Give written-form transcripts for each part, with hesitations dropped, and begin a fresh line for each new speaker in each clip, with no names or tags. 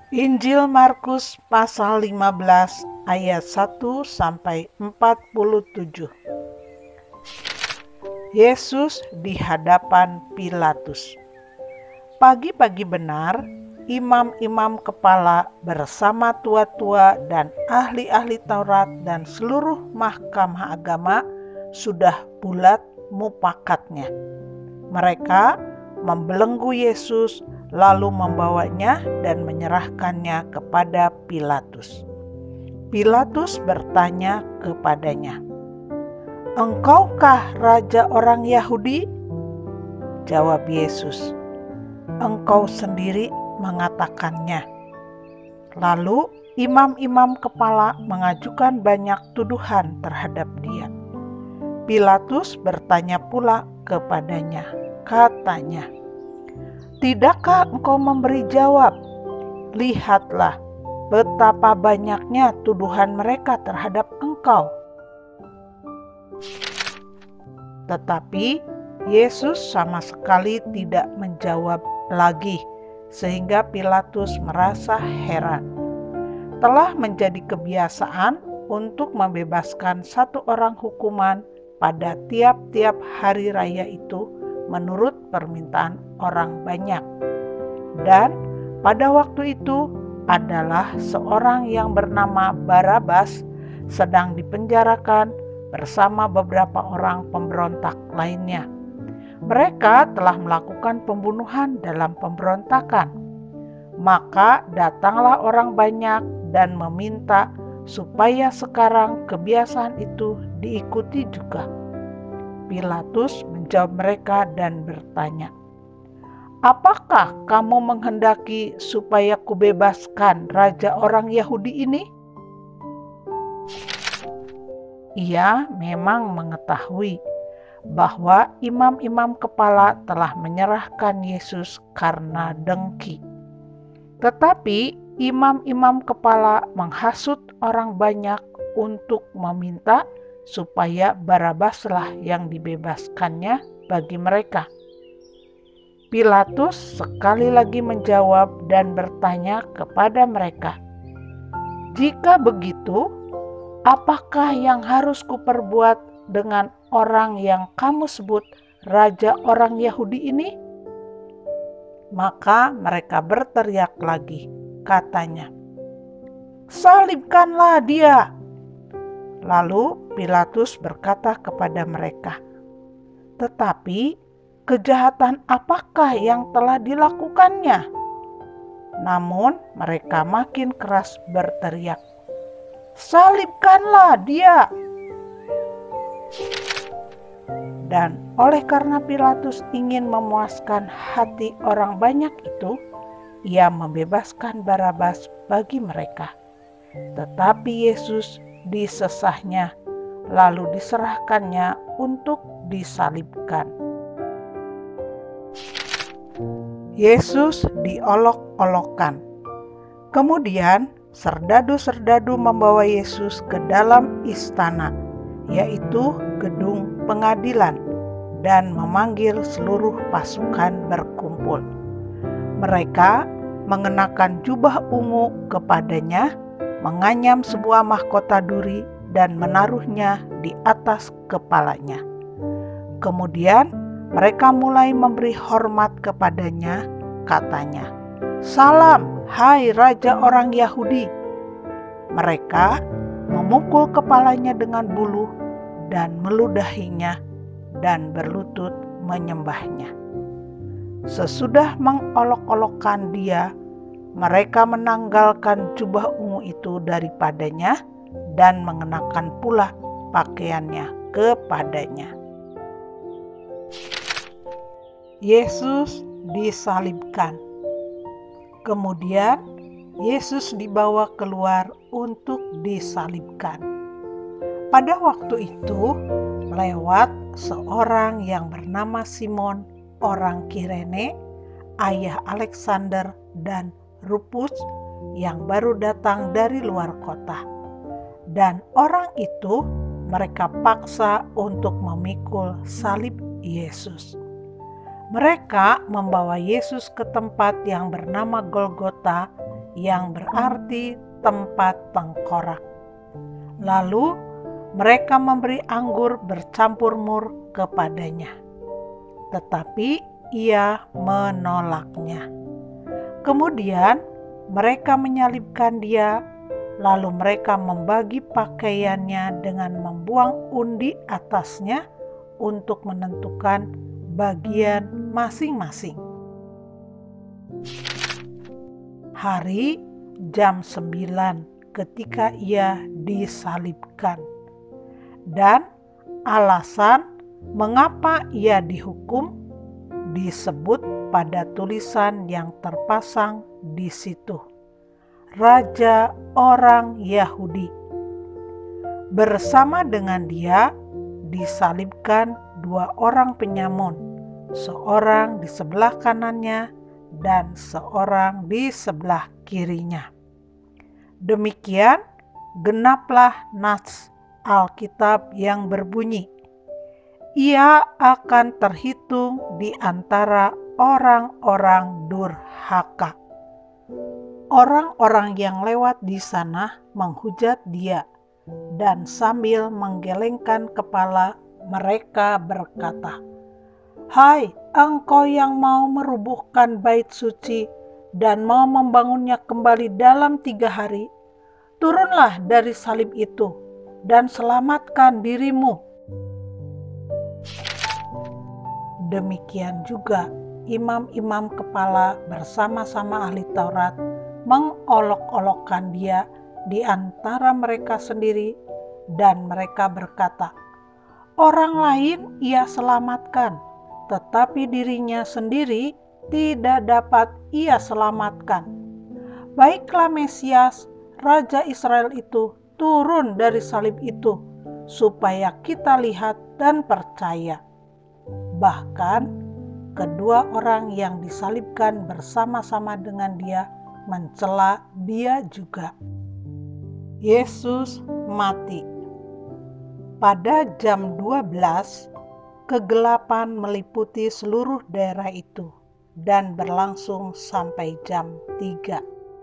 Injil Markus pasal 15 ayat 1 sampai 47. Yesus di hadapan Pilatus. Pagi-pagi benar, imam-imam kepala bersama tua-tua dan ahli-ahli Taurat dan seluruh mahkamah agama sudah bulat mupakatnya. Mereka membelenggu Yesus lalu membawanya dan menyerahkannya kepada Pilatus. Pilatus bertanya kepadanya, "Engkaukah raja orang Yahudi?" Jawab Yesus, "Engkau sendiri mengatakannya." Lalu imam-imam kepala mengajukan banyak tuduhan terhadap dia. Pilatus bertanya pula kepadanya, katanya, "Tidakkah engkau memberi jawab? Lihatlah betapa banyaknya tuduhan mereka terhadap engkau." Tetapi Yesus sama sekali tidak menjawab lagi, sehingga Pilatus merasa heran. Telah menjadi kebiasaan untuk membebaskan satu orang hukuman pada tiap-tiap hari raya itu menurut permintaan orang banyak. Dan pada waktu itu adalah seorang yang bernama Barabas sedang dipenjarakan bersama beberapa orang pemberontak lainnya. Mereka telah melakukan pembunuhan dalam pemberontakan. Maka datanglah orang banyak dan meminta supaya sekarang kebiasaan itu diikuti juga. Pilatus menjawab mereka dan bertanya, "Apakah kamu menghendaki supaya kubebaskan raja orang Yahudi ini?" Ia memang mengetahui bahwa imam-imam kepala telah menyerahkan Yesus karena dengki. Tetapi imam-imam kepala menghasut orang banyak untuk meminta supaya Barabaslah yang dibebaskannya bagi mereka. Pilatus sekali lagi menjawab dan bertanya kepada mereka, "Jika begitu, apakah yang harus kuperbuat dengan orang yang kamu sebut raja orang Yahudi ini?" Maka mereka berteriak lagi, katanya, "Salibkanlah dia!" Lalu Pilatus berkata kepada mereka, "Tetapi kejahatan apakah yang telah dilakukannya?" Namun mereka makin keras berteriak, "Salibkanlah dia!" Dan oleh karena Pilatus ingin memuaskan hati orang banyak itu, ia membebaskan Barabas bagi mereka. Tetapi Yesus disesahnya, lalu diserahkannya untuk disalibkan. Yesus diolok-olokkan. Kemudian serdadu-serdadu membawa Yesus ke dalam istana, yaitu gedung pengadilan, dan memanggil seluruh pasukan berkumpul. Mereka mengenakan jubah ungu kepadanya, menganyam sebuah mahkota duri dan menaruhnya di atas kepalanya. Kemudian mereka mulai memberi hormat kepadanya, katanya, "Salam, hai Raja orang Yahudi." Mereka memukul kepalanya dengan buluh dan meludahinya dan berlutut menyembahnya. Sesudah mengolok-olokkan dia, mereka menanggalkan jubah ungu itu daripadanya dan mengenakan pula pakaiannya kepadanya. Yesus disalibkan. Kemudian Yesus dibawa keluar untuk disalibkan. Pada waktu itu lewat seorang yang bernama Simon orang Kirene, ayah Alexander dan Rufus yang baru datang dari luar kota. Dan orang itu mereka paksa untuk memikul salib Yesus. Mereka membawa Yesus ke tempat yang bernama Golgota, yang berarti tempat tengkorak. Lalu mereka memberi anggur bercampur mur kepadanya, tetapi ia menolaknya. Kemudian mereka menyalibkan dia, lalu mereka membagi pakaiannya dengan membuang undi atasnya untuk menentukan bagian masing-masing. Hari jam 9 ketika ia disalibkan. Dan alasan mengapa ia dihukum disebut pada tulisan yang terpasang di situ. Raja orang Yahudi. Bersama dengan dia disalibkan 2 orang penyamun, seorang di sebelah kanannya dan seorang di sebelah kirinya. Demikian genaplah nas Alkitab yang berbunyi, ia akan terhitung di antara orang-orang durhaka. Orang-orang yang lewat di sana menghujat dia, dan sambil menggelengkan kepala mereka berkata, "Hai, engkau yang mau merubuhkan bait suci dan mau membangunnya kembali dalam 3 hari, turunlah dari salib itu dan selamatkan dirimu." Demikian juga imam-imam kepala bersama-sama ahli Taurat mengolok-olokkan dia di antara mereka sendiri, dan mereka berkata, "Orang lain ia selamatkan, tetapi dirinya sendiri tidak dapat ia selamatkan. Baiklah Mesias, Raja Israel itu, turun dari salib itu, supaya kita lihat dan percaya." Bahkan kedua orang yang disalibkan bersama-sama dengan dia mencela dia juga. Yesus mati. Pada jam 12, kegelapan meliputi seluruh daerah itu dan berlangsung sampai jam 3.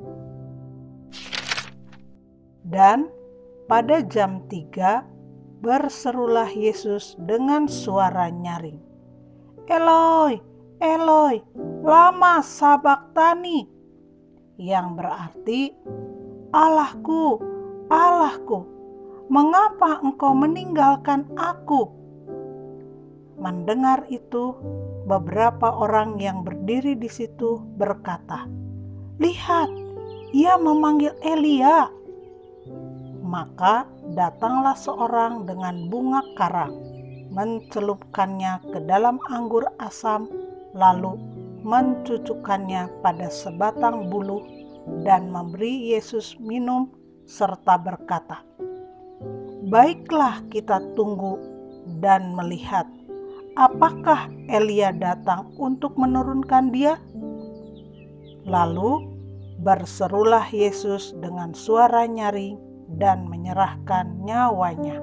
Dan pada jam 3 berserulah Yesus dengan suara nyaring, "Eloi, Eloi, lama sabachthani," yang berarti, "Allahku, Allahku, mengapa engkau meninggalkan aku?" Mendengar itu, beberapa orang yang berdiri di situ berkata, "Lihat, ia memanggil Elia." Maka datanglah seorang dengan bunga karang, mencelupkannya ke dalam anggur asam, lalu mencucukkannya pada sebatang buluh dan memberi Yesus minum serta berkata, "Baiklah, kita tunggu dan melihat apakah Elia datang untuk menurunkan dia." Lalu berserulah Yesus dengan suara nyaring dan menyerahkan nyawanya.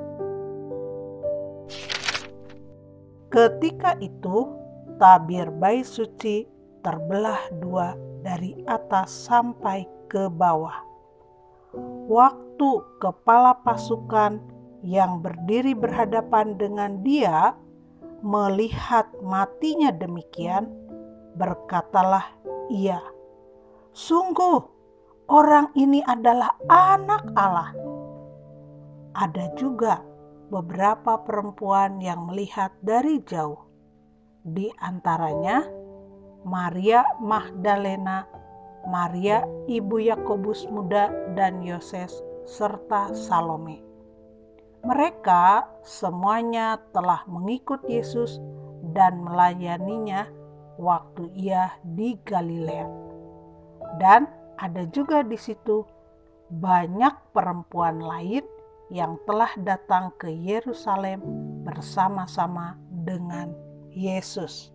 Ketika itu, tabir bait suci terbelah 2 dari atas sampai ke bawah. Waktu kepala pasukan yang berdiri berhadapan dengan dia melihat matinya demikian, berkatalah ia, "Sungguh, orang ini adalah Anak Allah." Ada juga beberapa perempuan yang melihat dari jauh, di antaranya Maria Magdalena, Maria ibu Yakobus muda dan Yoses, serta Salome. Mereka semuanya telah mengikut Yesus dan melayaninya waktu ia di Galilea. Dan ada juga di situ banyak perempuan lain yang telah datang ke Yerusalem bersama-sama dengan Yesus.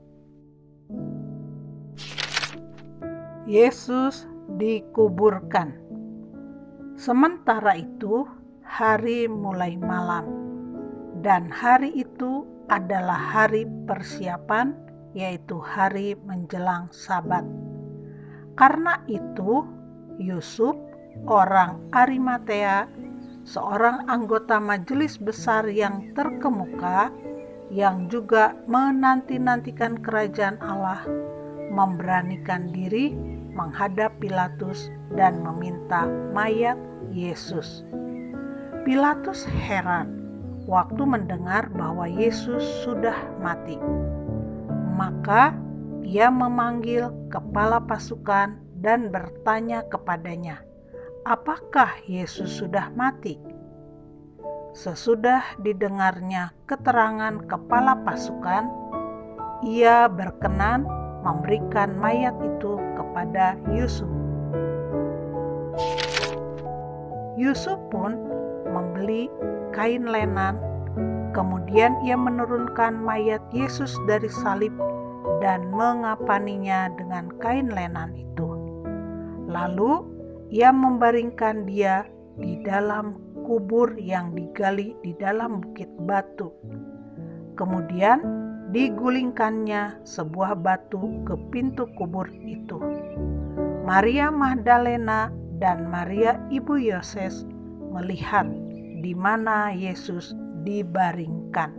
Yesus dikuburkan. Sementara itu, hari mulai malam, dan hari itu adalah hari persiapan, yaitu hari menjelang Sabat. Karena itu, Yusuf, orang Arimatea, seorang anggota majelis besar yang terkemuka, yang juga menanti-nantikan kerajaan Allah, memberanikan diri menghadap Pilatus dan meminta mayat Yesus. Pilatus heran waktu mendengar bahwa Yesus sudah mati. Maka ia memanggil kepala pasukan dan bertanya kepadanya, apakah Yesus sudah mati? Sesudah didengarnya keterangan kepala pasukan, ia berkenan memberikan mayat itu kepada Yusuf. Yusuf pun membeli kain lenan, kemudian ia menurunkan mayat Yesus dari salib dan mengapaninya dengan kain lenan itu. Lalu ia membaringkan dia di dalam kubur yang digali di dalam bukit batu. Kemudian digulingkannya sebuah batu ke pintu kubur itu. Maria Magdalena dan Maria ibu Yoses melihat di mana Yesus dibaringkan.